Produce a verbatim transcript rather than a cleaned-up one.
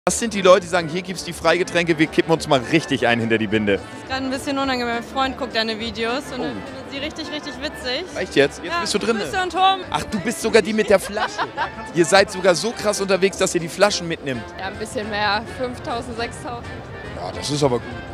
Was sind die Leute, die sagen, hier gibt es die Freigetränke, wir kippen uns mal richtig ein hinter die Binde? Das ist gerade ein bisschen unangenehm. Mein Freund guckt deine Videos und oh. er findet sie richtig, richtig witzig. Echt jetzt? Jetzt ja, bist du drin? Grüße und Tom. Ach, du bist sogar die mit der Flasche. Ihr seid sogar so krass unterwegs, dass ihr die Flaschen mitnimmt. Ja, ein bisschen mehr. fünftausend, sechstausend. Ja, das ist aber gut.